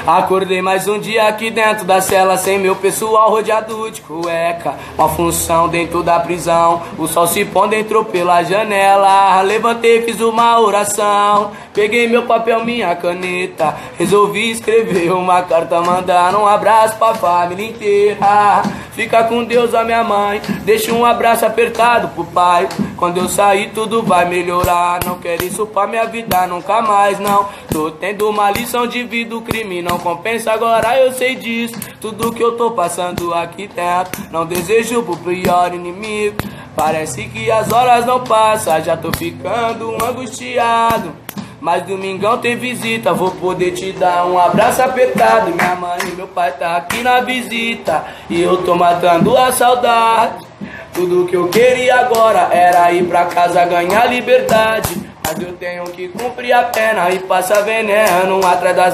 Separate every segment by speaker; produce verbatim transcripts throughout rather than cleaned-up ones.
Speaker 1: Acordei mais um dia aqui dentro da cela, sem meu pessoal rodeado de cueca. Uma função dentro da prisão, o sol se pondo, entrou pela janela. Levantei, fiz uma oração, peguei meu papel, minha caneta, resolvi escrever uma carta, mandar um abraço pra família inteira. Fica com Deus, a minha mãe, deixa um abraço apertado pro pai. Quando eu sair tudo vai melhorar, não quero isso pra minha vida nunca mais, não. Tô tendo uma lição de vida, o crime não compensa, agora eu sei disso. Tudo que eu tô passando aqui dentro, não desejo pro pior inimigo. Parece que as horas não passam, já tô ficando angustiado. Mas domingão tem visita, vou poder te dar um abraço apertado. Minha mãe e meu pai tá aqui na visita e eu tô matando a saudade. Tudo que eu queria agora era ir pra casa ganhar liberdade, mas eu tenho que cumprir a pena e passar veneno atrás das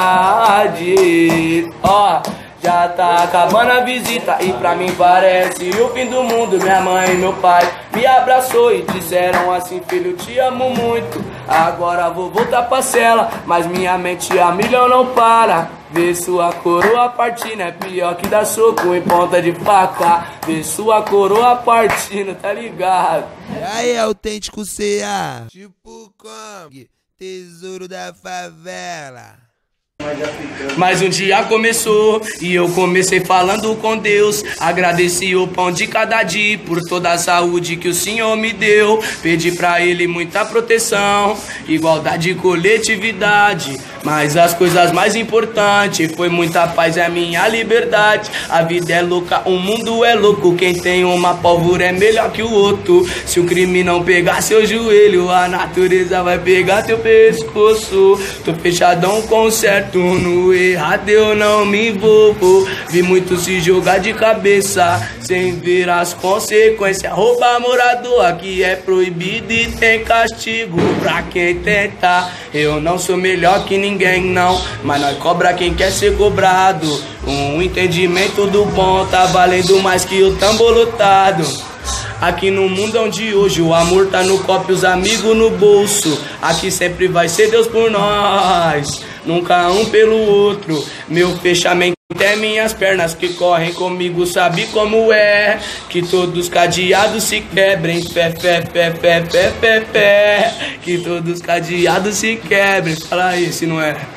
Speaker 1: grades. Ó, oh, já tá acabando a visita e pra mim parece o fim do mundo. Minha mãe e meu pai me abraçou e disseram assim: filho, te amo muito, agora vou voltar pra cela. Mas minha mente a milhão não para. Ver sua coroa partindo é pior que dar soco em ponta de faca. Ver sua coroa partindo, tá ligado?
Speaker 2: E aí, autêntico C A, tipo Kong, tesouro da favela.
Speaker 1: Mais um dia começou e eu comecei falando com Deus. Agradeci o pão de cada dia por toda a saúde que o Senhor me deu. Pedi pra Ele muita proteção, igualdade e coletividade, mas as coisas mais importantes foi muita paz e a minha liberdade. A vida é louca, o mundo é louco, quem tem uma pólvora é melhor que o outro. Se o crime não pegar seu joelho, a natureza vai pegar teu pescoço. Tô fechadão com o certo, no errado eu não me envolvo. Vi muito se jogar de cabeça sem ver as consequências. Roubar morador aqui é proibido e tem castigo pra quem tenta. Eu não sou melhor que ninguém não, mas nós cobra quem quer ser cobrado. Um entendimento do bom tá valendo mais que o tambor lotado. Aqui no mundão de hoje o amor tá no copo e os amigos no bolso. Aqui sempre vai ser Deus por nós, nunca um pelo outro. Meu fechamento é minhas pernas que correm comigo, sabe como é? Que todos os cadeados se quebrem, fé, fé, fé, fé, fé, fé, fé. Que todos os cadeados se quebrem. Fala aí se não é.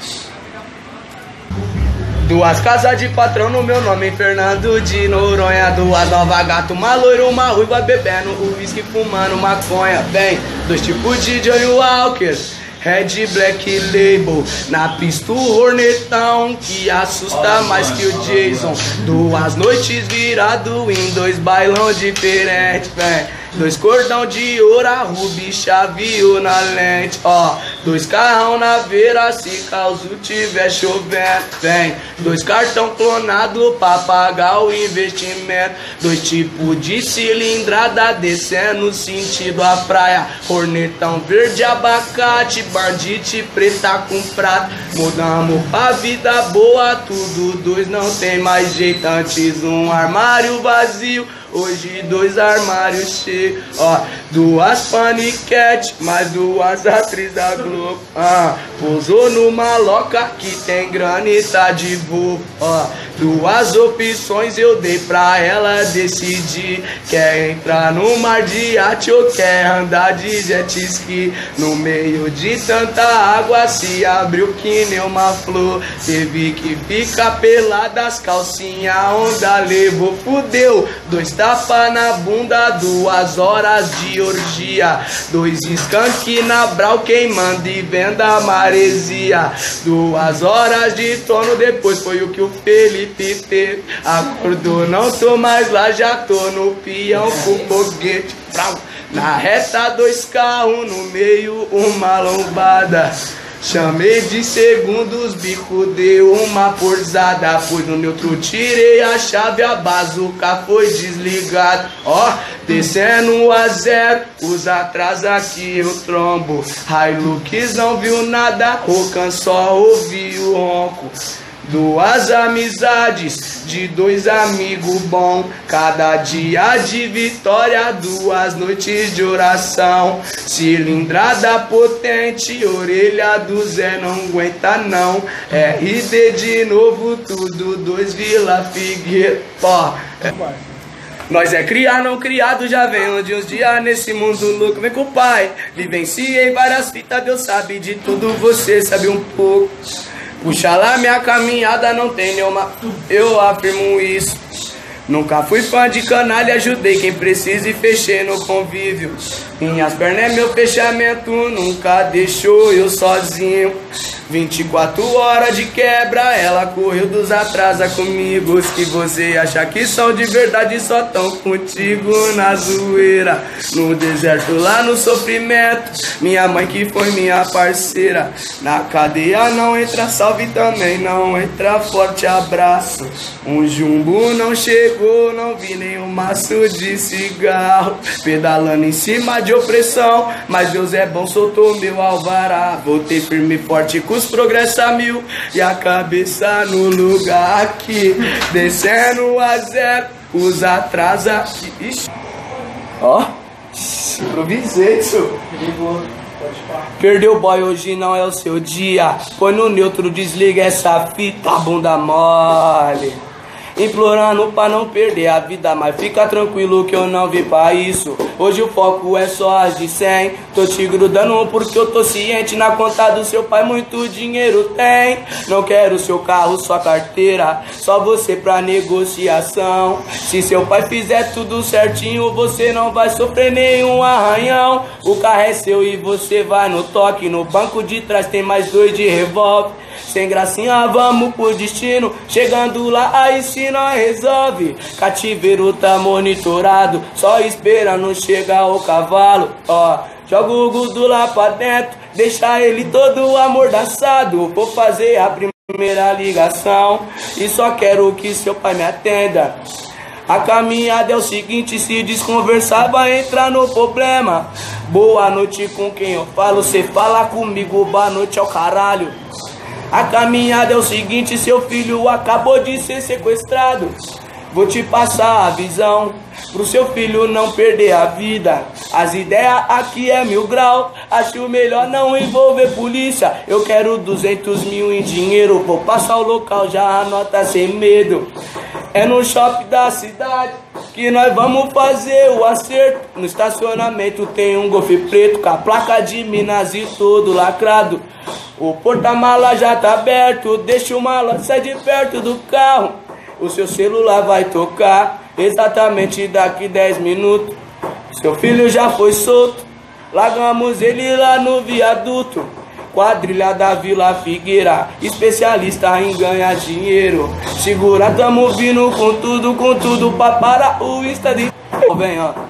Speaker 1: Duas casas de patrão no meu nome, Fernando de Noronha. Duas nova gato, uma loira, uma ruiva, bebendo uísque, fumando maconha. Bem, dois tipos de Johnny Walker, Red Black Label, na pista o Hornetão que assusta mais que o Jason. Duas noites virado em dois bailão diferentes, vem. Dois cordão de ouro, a rubi chaveou na lente, ó. Dois carrão na veira, se caso tiver chovendo, vem. Dois cartão clonado pra pagar o investimento. Dois tipos de cilindrada descendo sentido a praia. Hornetão verde, abacate, bandite preta com prata. Mudamos pra vida boa, tudo dois não tem mais jeito. Antes um armário vazio, hoje dois armários cheios, ó. Duas paniquete, mais duas atrizes da Globo, ah. Pousou numa loca que tem grana e tá de voo, ó. Duas opções eu dei pra ela decidir. Quer entrar no mar de iate ou quer andar de jet ski? No meio de tanta água se abriu que nem uma flor. Teve que ficar pelada, as calcinhas onda levou, fudeu. Dois tapa na bunda, duas horas de orgia. Dois skunk na brau queimando e venda maresia. Duas horas de sono depois foi o que o Felipe teve. Acordou, não tô mais lá, já tô no peão com foguete. Na reta dois carros, no meio uma lombada. Chamei de segundos, bico deu uma forzada. Fui no neutro, tirei a chave, a bazuca foi desligada. Ó, descendo a zero, os atrás aqui eu trombo. Hilux não viu nada, Rocan só ouviu o ronco. Duas amizades de dois amigos bons, cada dia de vitória, duas noites de oração. Cilindrada potente, orelha do Zé não aguenta não. R D de novo, tudo dois Vila Figueira. Ó, é. Nós é criar, não criado, já vem onde uns dias nesse mundo louco. Vem com o pai, vivenciei várias fitas, Deus sabe de tudo, você sabe um pouco. Puxa lá minha caminhada, não tem nenhuma, eu afirmo isso. Nunca fui fã de canalha, ajudei quem precisa e fechei no convívio. Minhas pernas é meu fechamento, nunca deixou eu sozinho. vinte e quatro horas de quebra, ela correu dos atrasa comigo. Os que você acha que são de verdade só tão contigo na zoeira. No deserto, lá no sofrimento, minha mãe que foi minha parceira. Na cadeia não entra salve, também não entra forte abraço. Um jumbo não chegou, não vi nenhum maço de cigarro. Pedalando em cima de opressão, mas Deus é bom, soltou meu alvará. Voltei firme e forte com os progresso a mil e a cabeça no lugar aqui. Descendo a zero, os atrasa. Ixi. Ó, improvisei isso. Perdeu boy, hoje não é o seu dia. Põe no neutro, desliga essa fita, bunda mole. Implorando pra não perder a vida, mas fica tranquilo que eu não vim pra isso. Hoje o foco é só as de cem. Tô te grudando porque eu tô ciente, na conta do seu pai muito dinheiro tem. Não quero seu carro, sua carteira, só você pra negociação. Se seu pai fizer tudo certinho, você não vai sofrer nenhum arranhão. O carro é seu e você vai no toque. No banco de trás tem mais dois de revólver. Sem gracinha vamos pro destino, chegando lá aí se nós resolve. Cativeiro tá monitorado, só espera não chegar o cavalo. Ó, joga o gudu lá pra dentro, deixa ele todo amordaçado. Vou fazer a primeira ligação e só quero que seu pai me atenda. A caminhada é o seguinte, se desconversar vai entrar no problema. Boa noite com quem eu falo, cê fala comigo, boa noite ao caralho. A caminhada é o seguinte, seu filho acabou de ser sequestrado. Vou te passar a visão, pro seu filho não perder a vida. As ideias aqui é mil grau, acho melhor não envolver polícia. Eu quero duzentos mil em dinheiro, vou passar o local, já anota sem medo. É no shopping da cidade que nós vamos fazer o acerto. No estacionamento tem um Golf preto com a placa de Minas e todo lacrado. O porta-mala já tá aberto, deixa o mala, sai de perto do carro. O seu celular vai tocar exatamente daqui dez minutos. Seu filho já foi solto, largamos ele lá no viaduto. Quadrilha da Vila Figueira, especialista em ganhar dinheiro. Segura, tamo vindo com tudo, com tudo pra parar o Insta de... Vem, ó.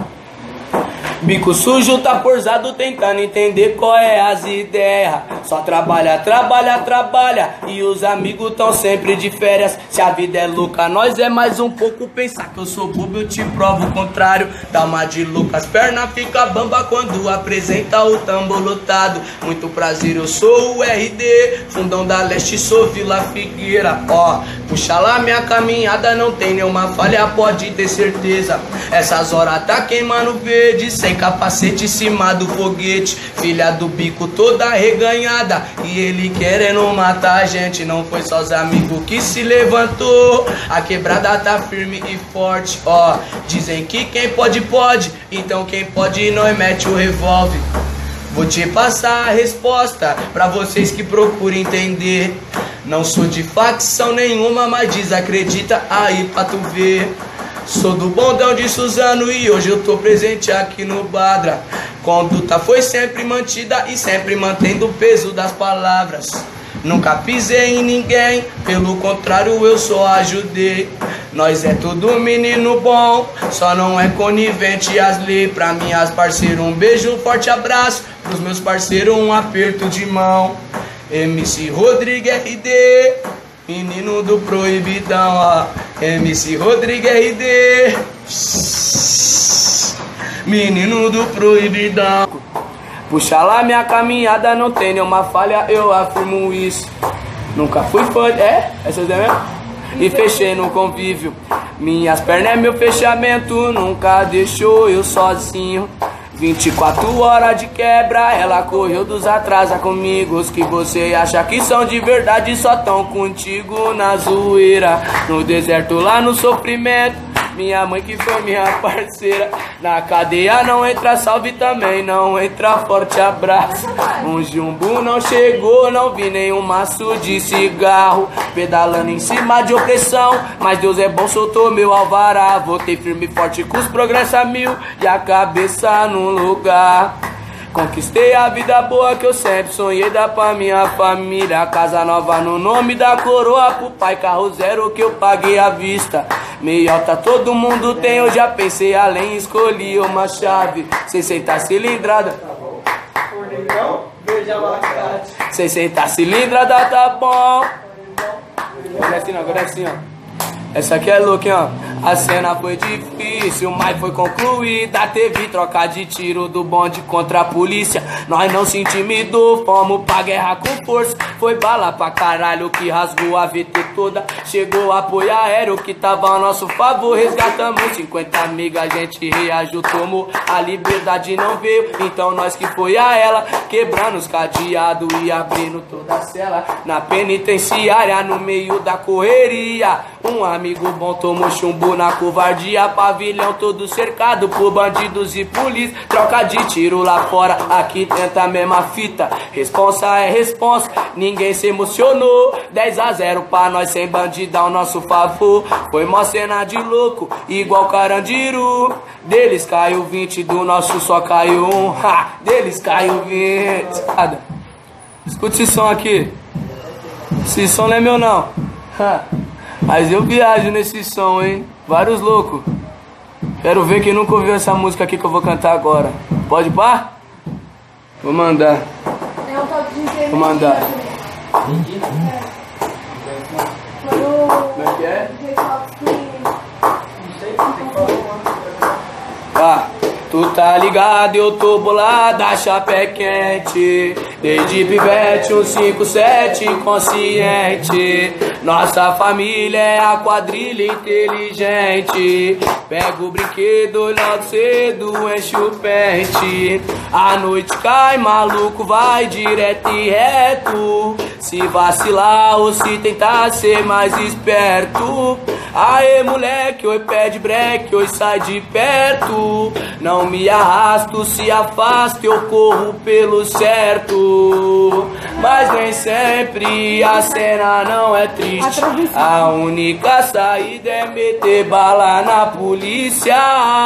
Speaker 1: Bico sujo tá porzado tentando entender qual é as ideias. Só trabalha, trabalha, trabalha e os amigos tão sempre de férias. Se a vida é louca, nós é mais um pouco. Pensar que eu sou bobo, eu te provo o contrário. Dá uma de louca, as pernas fica bamba quando apresenta o tambor lotado. Muito prazer, eu sou o R D, fundão da Leste, sou Vila Figueira. Ó, puxa lá minha caminhada, não tem nenhuma falha, pode ter certeza. Essas horas tá queimando verde, sem capacete em cima do foguete. Filha do bico toda reganhada e ele querendo matar a gente. Não foi só os amigos que se levantou, a quebrada tá firme e forte. Ó, dizem que quem pode, pode, então quem pode nós mete o revólver. Vou te passar a resposta pra vocês que procuram entender. Não sou de facção nenhuma, mas desacredita aí pra tu ver. Sou do bondão de Suzano e hoje eu tô presente aqui no Badra. Conduta foi sempre mantida e sempre mantendo o peso das palavras. Nunca pisei em ninguém, pelo contrário eu só ajudei. Nós é tudo menino bom, só não é conivente as leis. Pra minhas parceiras um beijo, um forte abraço. Pros meus parceiros um aperto de mão. M C Rodrigo R D, menino do proibidão, ó. M C Rodrigo R D, menino do proibidão. Puxa lá minha caminhada, não tem nenhuma falha, eu afirmo isso. Nunca fui fã, é? Essa é mesmo? E fechei no convívio. Minhas pernas é meu fechamento, nunca deixou eu sozinho. vinte e quatro horas de quebra, ela correu dos atrasa comigo. Os que você acha que são de verdade só tão contigo na zoeira. No deserto lá no sofrimento, minha mãe que foi minha parceira. Na cadeia não entra salve, também não entra forte abraço. Um jumbo não chegou, não vi nenhum maço de cigarro. Pedalando em cima de opressão, mas Deus é bom, soltou meu alvará. Voltei firme e forte com os progressos a mil e a cabeça no lugar. Conquistei a vida boa que eu sempre sonhei, dar pra minha família. Casa nova no nome da coroa pro pai, carro zero que eu paguei à vista. Meiota todo mundo tem, eu já pensei além, escolhi uma chave sessenta cilindrada. sessenta cilindrada tá bom. Agora é assim, agora é assim, ó. Essa aqui é louca, hein, ó. A cena foi difícil, mas foi concluída. Teve troca de tiro do bonde contra a polícia. Nós não se intimidou, fomos pra guerra com força. Foi bala pra caralho que rasgou a V T toda. Chegou apoio aéreo que tava a nosso favor. Resgatamos cinquenta amigas, a gente reagiu, tomou. A liberdade não veio, então nós que foi a ela. Quebrando os cadeados e abrindo toda a cela. Na penitenciária, no meio da correria, um amigo bom tomou chumbo na covardia. Pavilhão todo cercado por bandidos e polícia. Troca de tiro lá fora, aqui tenta a mesma fita. Responsa é responsa, ninguém se emocionou. Dez a zero pra nós sem bandidão, nosso favor. Foi mó cena de louco, igual Carandiru. Deles caiu vinte, do nosso só caiu um. Ha! Deles caiu vinte. Escuta esse som aqui. Esse som não é meu não. Ha! Mas eu viajo nesse som, hein? Vários loucos. Quero ver quem nunca ouviu essa música aqui que eu vou cantar agora. Pode pá? Vou mandar. Vou mandar. Como é que é? Ah, tu tá ligado, eu tô bolada, chapé quente. Desde pivete, um cinco sete consciente. Nossa família é a quadrilha inteligente. Pega o brinquedo logo cedo, enche o pente. A noite cai, maluco, vai direto e reto. Se vacilar ou se tentar ser mais esperto. Aê moleque, oi pede breque, oi sai de perto. Não me arrasto, se afasta, eu corro pelo certo. Mas nem sempre a cena não é triste. A única saída é meter bala na polícia.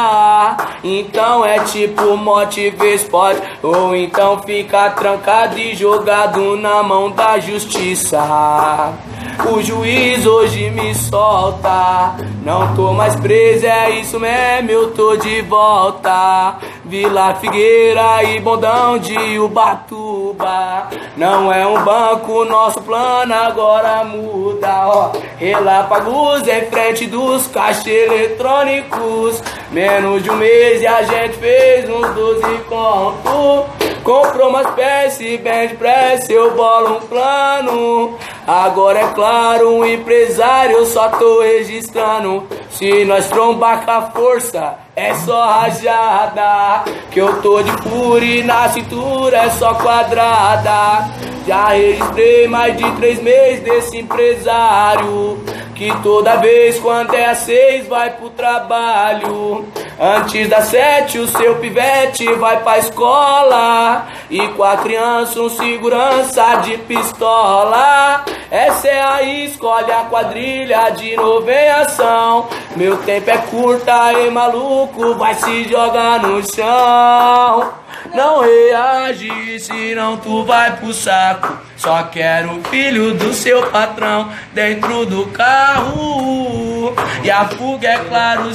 Speaker 1: Então é tipo mote vez pode. Ou então fica trancado e jogado na mão da justiça. O juiz hoje me solta. Não tô mais preso, é isso mesmo, eu tô de volta. Vila Figueira e Bondão de Ubatuba. Não é um banco, nosso plano agora muda, ó. Relâmpagos em frente dos caixas eletrônicos. Menos de um mês e a gente fez uns doze contos. Comprou umas peças bem depressa, eu bolo um plano. Agora é claro, um empresário, eu só tô registrando. Se nós trombar com a força, é só rajada. Que eu tô de fúria e na cintura é só quadrada. Já registrei mais de três meses desse empresário. Que toda vez quando é às seis vai pro trabalho. Antes das sete o seu pivete vai pra escola. E com a criança um segurança de pistola. Essa é a escolhe a quadrilha de novo em ação. Meu tempo é curto, aí maluco vai se jogar no chão. Não reage, senão tu vai pro saco. Só quero o filho do seu patrão dentro do carro. E a fuga é claro,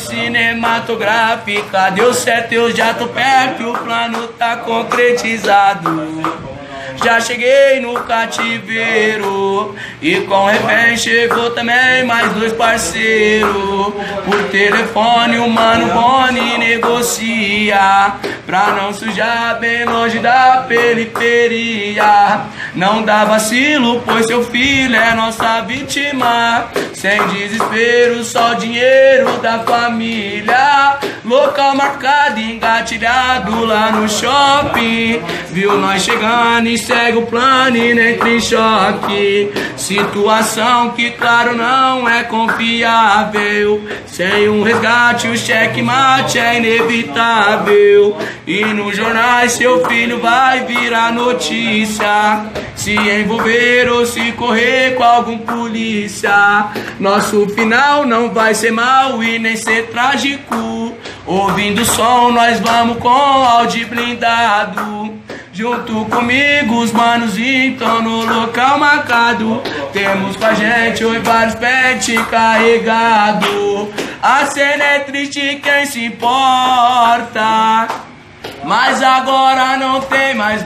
Speaker 1: cinematográfica. Deu certo, eu já tô perto, o plano tá concretizado. Já cheguei no cativeiro e com refém chegou também mais dois parceiros. Por telefone o mano Boni negocia pra não sujar bem longe da periferia. Não dá vacilo, pois seu filho é nossa vítima. Sem desespero, só o dinheiro da família. Local marcado, engatilhado lá no shopping. Viu nós chegando e segue o plano e nem entra em choque. Situação que claro não é confiável. Sem um resgate o checkmate é inevitável. E nos jornais seu filho vai virar notícia. Se envolver ou se correr com algum polícia. Nosso final não vai ser mal e nem ser trágico. Ouvindo o som nós vamos com áudio blindado. Junto comigo os manos então no local marcado. Temos com a gente oi vários pets carregado. A cena é triste quem se importa, mas agora não tem mais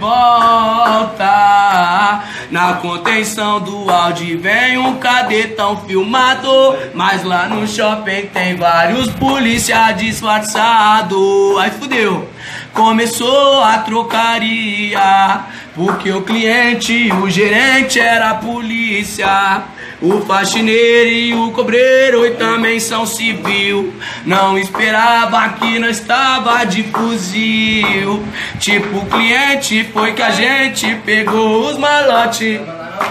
Speaker 1: volta. Na contenção do áudio vem um cadetão filmado, mas lá no shopping tem vários polícia disfarçado. Aí fudeu, começou a trocaria, porque o cliente, o gerente era a polícia. O faxineiro e o cobreiro e também são civil. Não esperava que nós estava de fuzil. Tipo o cliente foi que a gente pegou os malotes.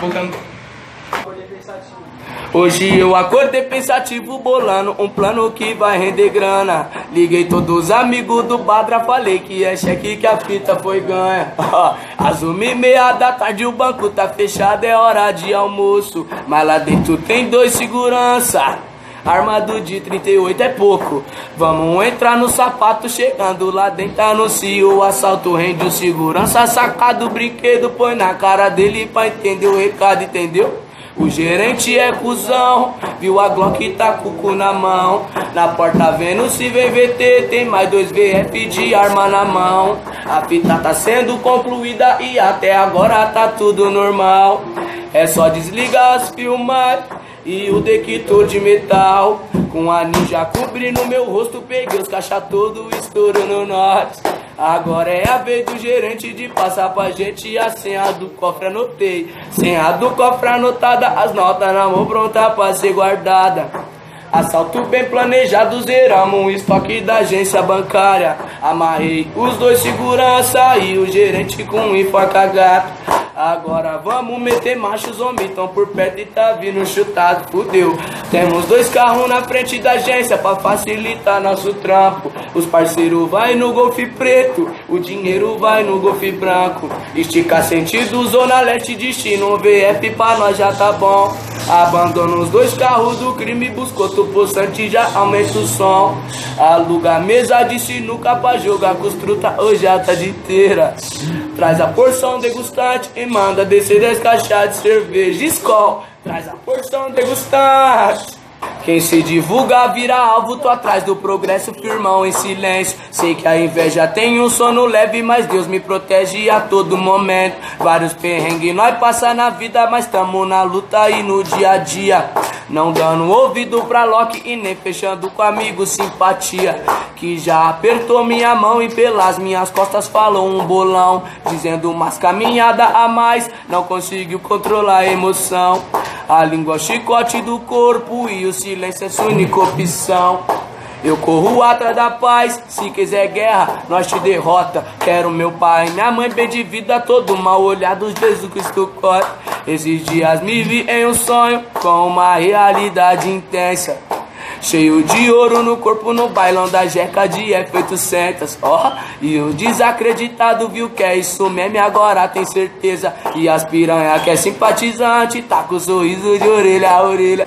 Speaker 1: Hoje eu acordei pensativo bolando um plano que vai render grana. Liguei todos os amigos do Badra, falei que é cheque que a fita foi ganha. Às uma e meia da tarde o banco tá fechado, é hora de almoço. Mas lá dentro tem dois segurança, armado de trinta e oito é pouco. Vamos entrar no sapato, chegando lá dentro anuncia o assalto. Rende o segurança, sacado o brinquedo, põe na cara dele pra entender o recado, entendeu? O gerente é cuzão, viu a Glock tá com o cu na mão. Na porta vendo se vem V T, tem mais dois V F de arma na mão. A fita tá sendo concluída e até agora tá tudo normal. É só desligar as filmagens e o detector de metal. Com a ninja cobrindo meu rosto, peguei os caixa todo, estouro no norte. Agora é a vez do gerente de passar pra gente a senha do cofre, anotei. Senha do cofre anotada, as notas na mão pronta pra ser guardada. Assalto bem planejado, zeramos o estoque da agência bancária. Amarrei os dois segurança e o gerente com um enforca gato. Agora vamos meter macho, os homens tão por perto e tá vindo chutado, fudeu. Temos dois carros na frente da agência pra facilitar nosso trampo. Os parceiros vai no golfe preto, o dinheiro vai no golfe branco. Estica sentido, zona leste, destino V F pra nós já tá bom. Abandona os dois carros do crime, buscou outro poçante, já aumenta o som. Aluga mesa de sinuca pra jogar com os truta, hoje já tá de inteira. Traz a porção degustante e manda descer dez caixas de cerveja Skol. Traz a porção degustante. Quem se divulga vira alvo, tô atrás do progresso, firmão em silêncio. Sei que a inveja tem um sono leve, mas Deus me protege a todo momento. Vários perrengues nós passa na vida, mas tamo na luta e no dia a dia. Não dando ouvido pra Loki e nem fechando com amigo simpatia. Que já apertou minha mão e pelas minhas costas falou um bolão, dizendo umas caminhadas a mais, não conseguiu controlar a emoção. A língua é o chicote do corpo e o silêncio é sua única opção. Eu corro atrás da paz, se quiser guerra, nós te derrota. Quero meu pai, minha mãe bem de vida, todo mal olhado, Jesus Cristo corta. Esses dias me vi em um sonho, com uma realidade intensa. Cheio de ouro no corpo, no bailão da jeca de F oitocentos, ó. Oh, e o desacreditado viu que é isso mesmo, agora tem certeza. E as piranha que é simpatizante, tá com sorriso de orelha a orelha.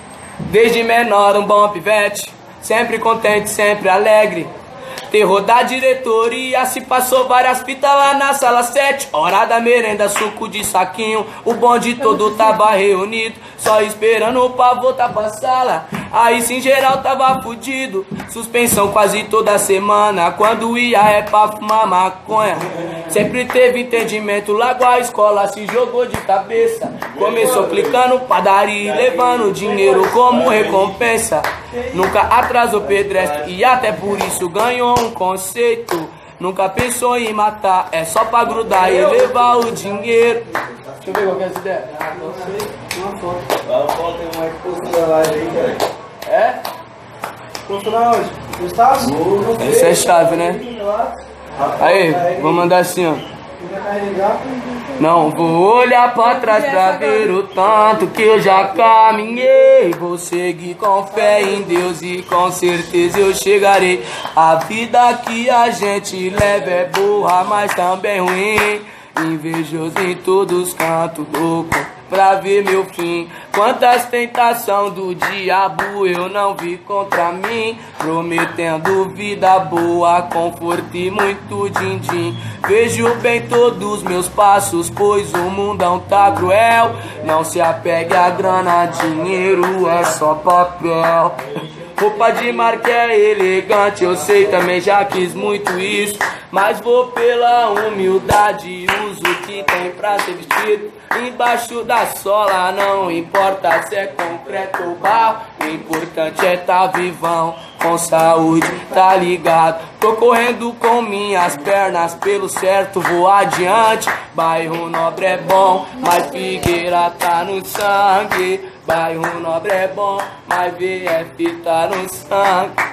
Speaker 1: Desde menor um bom pivete, sempre contente, sempre alegre. Terror da diretoria, se passou várias fitas lá na sala sete. Hora da merenda, suco de saquinho, o bonde todo tava reunido, só esperando pra voltar pra sala. Aí sim geral tava fudido, suspensão quase toda semana. Quando ia é pra fumar maconha. Sempre teve entendimento, logo a escola se jogou de cabeça. Começou clicando padaria, levando dinheiro como recompensa. Nunca atrasou pedestre e até por isso ganhou um conceito. Nunca pensou em matar, é só pra grudar e levar o dinheiro. Deixa eu ver qual que é essa ideia. Ah, não sei. Uma foto. Uma foto tem uma exposição da live aí, cara. É? Funcionar onde? Gustavo? Essa é chave, né? Aí, vou mandar assim, ó. Não vou olhar pra trás pra ver o tanto que eu já caminhei. Vou seguir com fé em Deus e com certeza eu chegarei. A vida que a gente leva é boa, mas também ruim. Invejoso em todos os cantos, louco pra ver meu fim. Quantas tentações do diabo eu não vi contra mim, prometendo vida boa, conforto e muito din-din. Vejo bem todos meus passos, pois o mundão tá cruel. Não se apegue a grana, dinheiro é só papel. Roupa de marca é elegante, eu sei, também já quis muito isso. Mas vou pela humildade e uso o que tem pra ser vestido. Embaixo da sola não importa se é concreto ou barro, o importante é tá vivão, com saúde, tá ligado? Tô correndo com minhas pernas pelo certo, vou adiante. Bairro Nobre é bom, mas Figueira tá no sangue. Bairro Nobre é bom, mas V F tá no sangue.